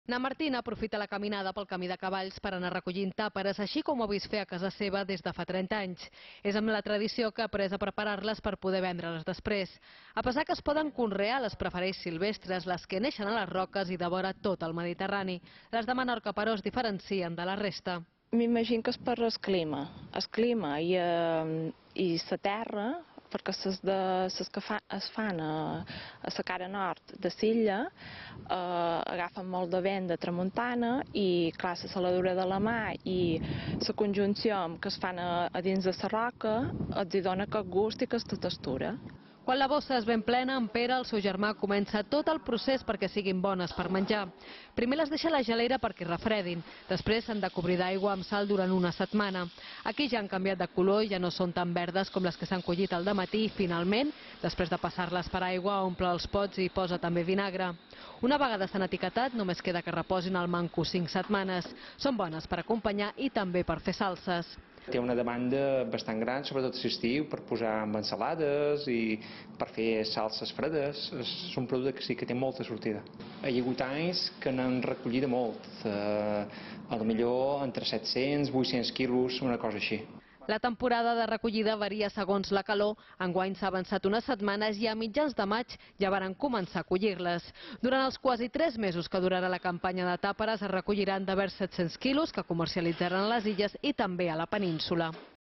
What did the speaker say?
Na Martina aprofita la caminada pel camí de cavalls per anar recollint tàperes, així com ho ha vist fer a casa seva des de fa 30 anys. És amb la tradició que ha après a preparar-les per poder vendre-les després. A pesar que es poden conrear, les prefereix silvestres, les que neixen a les roques i devora tot el Mediterrani. Les de Menorca, però, es diferencien de la resta. M'imagino que és per el clima i la terra, perquè les que es fan a la cara nord de l'illa agafen molt de vent de tramuntana i, clar, la saladura de la mà i la conjunció que es fan a dins de la roca els hi dona aquest gust i aquesta textura. Quan la bossa és ben plena, en Pere, el seu germà, comença tot el procés perquè siguin bones per menjar. Primer les deixa a la gelera perquè refredin, després s'han de cobrir d'aigua amb sal durant una setmana. Aquí ja han canviat de color i ja no són tan verdes com les que s'han collit al dematí i, finalment, després de passar-les per aigua, omple els pots i posa també vinagre. Una vegada s'han etiquetat, només queda que reposin al manco 5 setmanes. Són bones per acompanyar i també per fer salses. Té una demanda bastant gran, sobretot a l'estiu, per posar en ensalades i per fer salses fredes. És un producte que sí que té molta sortida. Hi ha hagut anys que n'han recollit molt, potser entre 700 i 800 quilos, una cosa així. La temporada de recollida varia segons la calor. Enguany s'ha avançat unes setmanes i a mitjans de maig ja varen començar a collir-les. Durant els quasi 3 mesos que durarà la campanya de tàperes es recolliran de vers 700 quilos que comercialitzaran a les illes i també a la península.